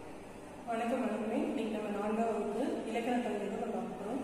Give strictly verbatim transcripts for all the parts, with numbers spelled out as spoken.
வணக்கம் வணக்கம். இன்னைக்கு நம்ம நான்காவது வகுப்பு இலக்கண தமிழ் பார்க்க போகிறோம்.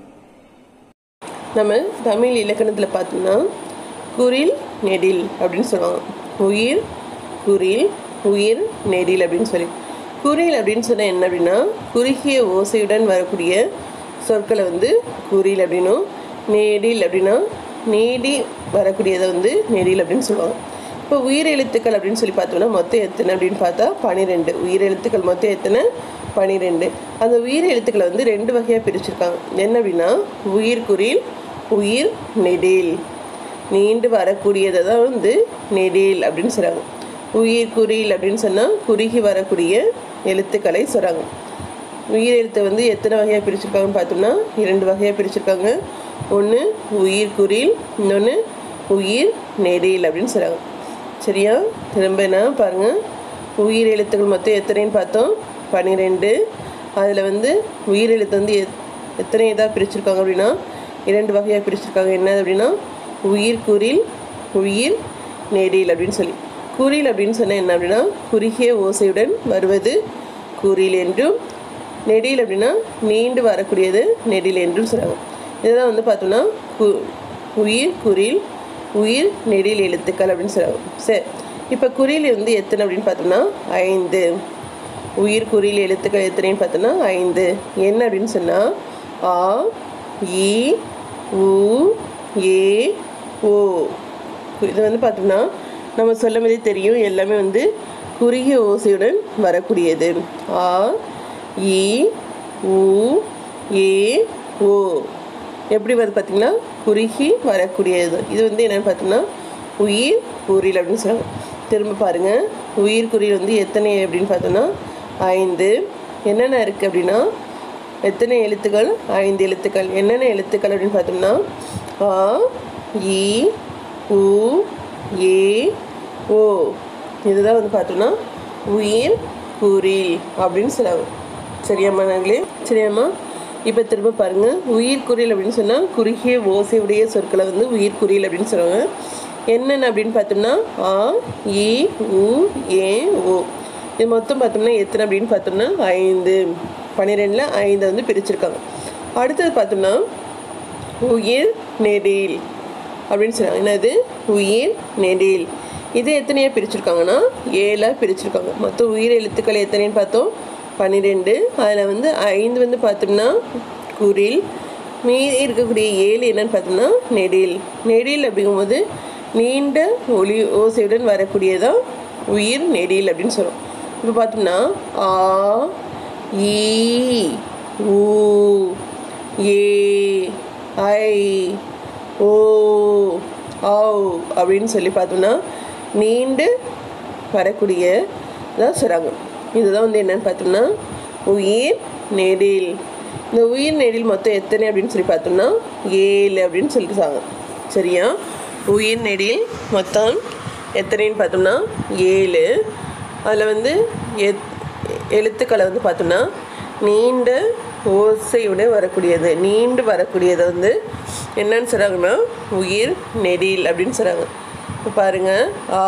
நம்ம தமிழ் இலக்கணத்தில் பார்த்தோம்னா குறில் நெடில் அப்படின்னு சொல்லுவாங்க. உயிர் குறில் உயிர் நெடில் அப்படின்னு சொல்லி குறில் அப்படின்னு சொன்னால் என்ன அப்படின்னா குறுகிய ஓசையுடன் வரக்கூடிய சொற்களை வந்து குறில் அப்படின்னும், நெடில் அப்படின்னா நீடி வரக்கூடியதை வந்து நெடில் அப்படின்னு சொல்லுவாங்க. இப்போ உயிர் எழுத்துக்கள் அப்படின்னு சொல்லி பார்த்தோம்னா மொத்தம் எத்தனை அப்படின்னு பார்த்தா பன்னிரெண்டு. உயிர் எழுத்துக்கள் மொத்தம் எத்தனை? பன்னிரெண்டு. அந்த உயிர் எழுத்துக்களை வந்து ரெண்டு வகையாக பிரிச்சிருக்காங்க. என்ன அப்படின்னா உயிர் குறில் உயிர் நெடில். நீண்டு வரக்கூடியதை தான் வந்து நெடில் அப்படின்னு சொல்கிறாங்க. உயிர் குறில் அப்படின்னு சொன்னால் குறுகி வரக்கூடிய எழுத்துக்களை சொல்கிறாங்க. உயிர் எழுத்தை வந்து எத்தனை வகையாக பிரிச்சிருக்காங்கன்னு பார்த்தோம்னா இரண்டு வகையாக பிரிச்சிருக்காங்க. ஒன்று உயிர் குறில், இன்னொன்று உயிர் நெடில் அப்படின்னு சொல்கிறாங்க. சரியா? திரும்ப என்ன பாருங்கள், உயிர் எழுத்துக்கள் மொத்தம் எத்தனைன்னு பார்த்தோம்? பன்னிரெண்டு. அதில் வந்து உயிர் எழுத்து வந்து எத் எத்தனை இதாக பிரிச்சிருக்காங்க அப்படின்னா இரண்டு வகையாக பிரிச்சிருக்காங்க. என்ன அப்படின்னா உயிர் குறில் உயிர் நெடில் அப்படின்னு சொல்லி. குறில் அப்படின்னு சொன்னால் என்ன அப்படின்னா குறுகிய ஓசையுடன் வருவது குறில் என்றும், நெடில் அப்படின்னா நீண்டு வரக்கூடியது நெடில் என்றும் சொல்கிறாங்க. இதுதான் வந்து பார்த்தோம்னா கு உயிர் குறில் உயிர் நெடில் எழுத்துக்கள் அப்படின்னு சொல்கிறாங்க. சரி, இப்போ குறில் வந்து எத்தனை அப்படின்னு பார்த்தோம்னா ஐந்து. உயிர் குறில் எழுத்துக்கள் எத்தனைன்னு பார்த்தோம்னா ஐந்து. என்ன அப்படின்னு சொன்னால் ஆ இ உ ஏ ஓ. இது வந்து பார்த்தோம்னா நம்ம சொல்ல மாதிரி தெரியும், எல்லாமே வந்து குறுகிய ஓசையுடன் வரக்கூடியது. ஆ இ உ ஏ ஓ எப்படி வருது பார்த்தீங்கன்னா குறுகி வரக்கூடியது. இது வந்து என்னென்னு பார்த்தோம்னா உயிர் குறில் அப்படின்னு சொல்லுவாங்க. திரும்ப பாருங்கள், உயிர் குறில் வந்து எத்தனை அப்படின்னு பார்த்தோம்னா ஐந்து. என்னென்ன இருக்குது அப்படின்னா எத்தனை எழுத்துக்கள்? ஐந்து எழுத்துக்கள். என்னென்ன எழுத்துக்கள் அப்படின்னு பார்த்தோம்னா ஆ இ உ ஏ ஓ. இதுதான் வந்து பார்த்தோம்னா உயிர் குறில் அப்படின்னு சொல்லுவாங்க. சரியாம்மா நாங்களே? சரியாம்மா? இப்போ திரும்ப பாருங்கள், உயிர் குறில் அப்படின்னு சொன்னால் குறுகிய ஓசையுடைய சொற்களை வந்து உயிர் குறில் அப்படின்னு சொல்லுவாங்க. என்னென்ன அப்படின்னு பார்த்தோம்னா ஆ இ உ ஏ ஓ. இது மொத்தம் பார்த்தோம்னா எத்தனை அப்படின்னு பார்த்தோம்னா ஐந்து. பன்னிரெண்டில் ஐந்து வந்து பிரிச்சிருக்காங்க. அடுத்தது பார்த்தோம்னா உயிர் நெடில் அப்படின்னு சொன்னாங்க. என்னது? உயிர் நெடில். இது எத்தனையாக பிரிச்சிருக்காங்கன்னா ஏழாக பிரிச்சிருக்காங்க. மொத்தம் உயிர் எழுத்துக்கள் எத்தனைன்னு பார்த்தோம்? பன்னிரெண்டு. அதில் வந்து ஐந்து வந்து பார்த்தோம்னா குறில், மீதி இருக்கக்கூடிய ஏழு என்னன்னு பார்த்தோம்னா நெடில். நெடில் அப்படிங்கும்போது நீண்ட ஒளி ஓசையுடன் வரக்கூடியதான் உயிர் நெடில் அப்படின்னு சொல்லுவோம். இப்போ பார்த்தோம்னா ஆ இ உ ஏ ஐ ஓ ஔ அப்படின்னு சொல்லி பார்த்தோம்னா நீண்டு வரக்கூடிய தான் சொல்கிறாங்க. இதுதான் வந்து என்னென்னு பார்த்தோம்னா உயிர் நெடில். இந்த உயிர் நெடில் மொத்தம் எத்தனை அப்படின்னு சொல்லி பார்த்தோம்னா ஏழு அப்படின்னு சொல்லிட்டாங்க. சரியா? உயிர் நெடில் மொத்தம் எத்தனைன்னு பார்த்தோம்னா ஏழு. அதில் வந்து எத் எழுத்துக்களை வந்து பார்த்தோம்னா நீண்ட ஓசையுடன் வரக்கூடியது, நீண்டு வரக்கூடியதை வந்து என்னன்னு சொல்கிறாங்கன்னா உயிர் நெடில் அப்படின்னு சொல்கிறாங்க. இப்போ பாருங்கள், ஆ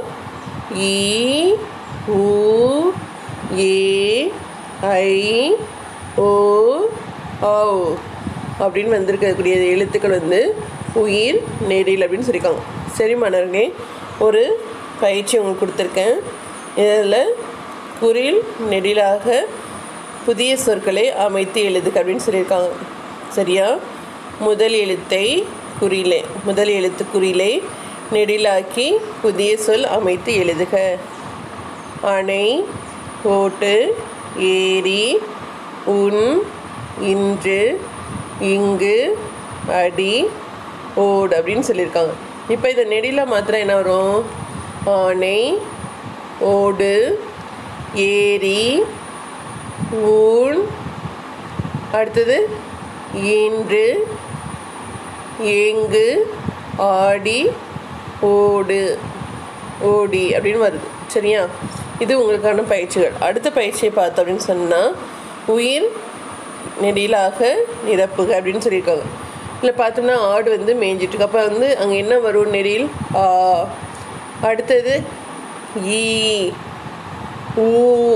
இ உ ஏ ஐ ஓ ஔ அப்படின்னு வந்திருக்கக்கூடிய எழுத்துக்கள் வந்து உயிர் நெடில் அப்படின்னு சொல்லியிருக்காங்க. சரி மாணவர்களே, ஒரு பயிற்சி உங்களுக்கு கொடுத்துருக்கேன். இதில் குறில் நெடிலாக புதிய சொற்களை அமைத்து எழுதுக அப்படின்னு சொல்லியிருக்காங்க. சரியா? முதல் எழுத்தை குறிலே முதல் எழுத்து குறிலை நெடிலாக்கி புதிய சொல் அமைத்து எழுதுக. அணை, ஓட்டு, ஏரி, உன், இன்று, இங்கு, அடி, ஓடு அப்படின்னு சொல்லியிருக்காங்க. இப்போ இதை நெடிலாக மாத்திரம் என்ன வரும்? ஆணை, ஓடு, ஏரி, ஊன், அடுத்தது இன்று, எங்கு, ஆடி, ஓடு, ஓடி அப்படின்னு வருது. சரியா? இது உங்களுக்கான பயிற்சிகள். அடுத்த பயிற்சியை பார்த்தோம் அப்படின்னு சொன்னால் உயிர் நெடிலாக நிரப்புக அப்படின்னு சொல்லியிருக்காங்க. இதில் பார்த்தோம்னா ஆடு வந்து மேய்ஞ்சிட்ருக்கு. அப்போ வந்து அங்கே என்ன வரும்? நெடில் ஆ. அடுத்தது ஈ ஊ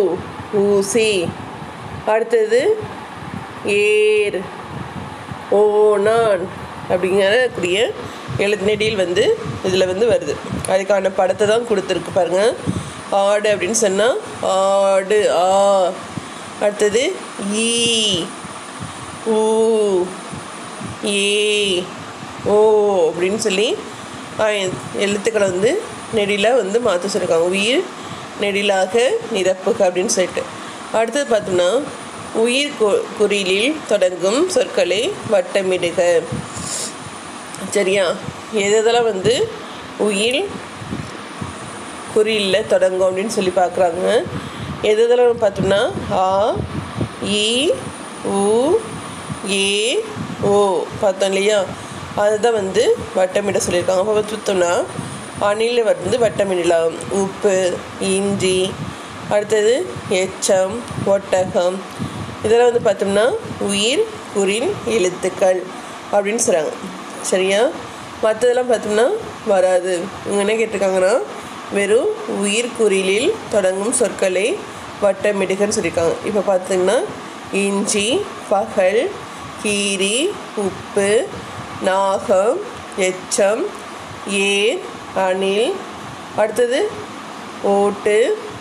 ஊசி. அடுத்தது ஏர் ஓனான் அப்படிங்கக்கூடிய எழுத்து நெடில் வந்து இதில் வந்து வருது. அதுக்கான படத்தை தான் கொடுத்துருக்கு பாருங்கள். ஆடு அப்படின்னு சொன்னால் ஆடு ஆ. அடுத்தது ஈ ஊ ஏ ஓ அப்படின்னு சொல்லி எழுத்துக்களை வந்து நெடிலாக வந்து மாற்ற சொல்லியிருக்காங்க. உயிர் நெடிலாக நிரப்புக அப்படின்னு சொல்லிட்டு. அடுத்தது பார்த்தோம்னா உயிர் குறிலில் தொடங்கும் சொற்களை வட்டமிடுக. சரியா? எதெல்லாம் வந்து உயிர் குறிலில் தொடங்கும் அப்படின்னு சொல்லி பார்க்குறாங்க. எதெல்லாம் பார்த்தோம்னா ஆ இ உ ஏ ஓ பார்த்தோம் இல்லையா? அதுதான் வந்து வட்டமிட சொல்லியிருக்காங்க. அப்போ பார்த்தோம்னா அணில் வந்து வட்டமிடலாம். உப்பு இஞ்சி அடுத்தது எச்சம் ஒட்டகம் இதெல்லாம் வந்து பார்த்தோம்னா உயிர் குறில் எழுத்துக்கள் அப்படின்னு சொல்கிறாங்க. சரியா? மற்றதெல்லாம் பார்த்தோம்னா வராது. இவங்க என்ன கேட்டிருக்காங்கன்னா வெறும் உயிர் குறிலில் தொடங்கும் சொற்களை வட்டமிடுகன்னு சொல்லியிருக்காங்க. இப்போ பார்த்தீங்கன்னா இஞ்சி பகல் கீரி உப்பு நாகம் எச்சம் ஏர் அணில் அடுத்தது ஓட்டு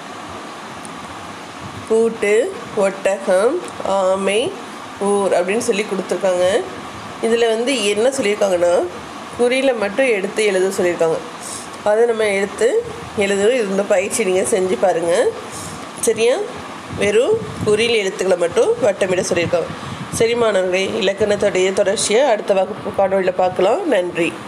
பூட்டு ஒட்டகம் ஆமை ஊர் அப்படின்னு சொல்லி கொடுத்துருக்காங்க. இதில் வந்து என்ன சொல்லியிருக்காங்கன்னா குறியில் மட்டும் எடுத்து எழுத சொல்லியிருக்காங்க. அதை நம்ம எடுத்து எழுதுவோம். இது இந்த பயிற்சி நீங்கள் செஞ்சு பாருங்கள். சரியா? வெறும் குறியில் எழுத்துக்களை மட்டும் வட்டமிட சொல்லியிருக்காங்க. சரி மாணவர்களே, இலக்கணத்துடைய தொடர்ச்சியை அடுத்த வகுப்பு காணொளியில் பார்க்கலாம். நன்றி.